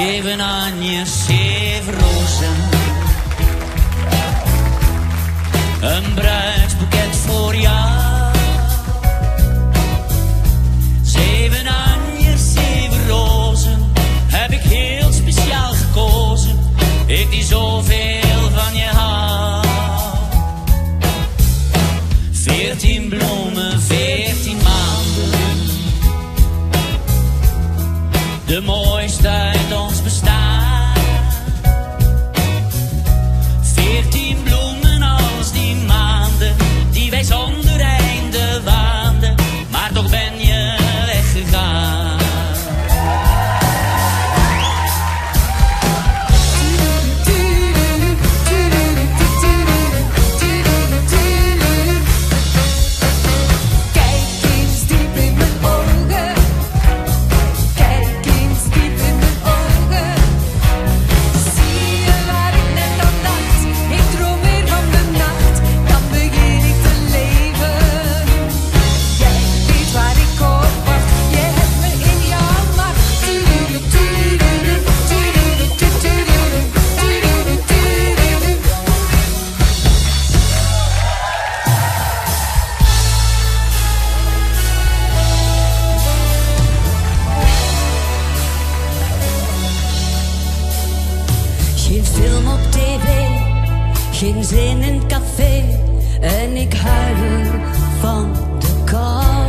7 anjes, 7 rozen. Een bruidsboeket voor jou. 7 anjes, 7 rozen. Heb ik heel speciaal gekozen. Ik die zoveel van je hou. 14 bloemen, 14 maanden. De mooiste uit ons bestaan. 14 bloemen als die maanden, die wij zonder einde waanden. Maar toch ben je weggegaan. Geen zin in het café en ik huiver van de kou.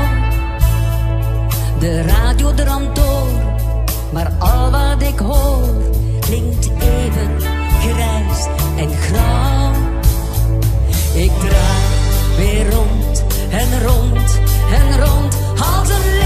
De radio dramt door, maar al wat ik hoor klinkt even grijs en grauw. Ik draai weer rond en rond en rond als een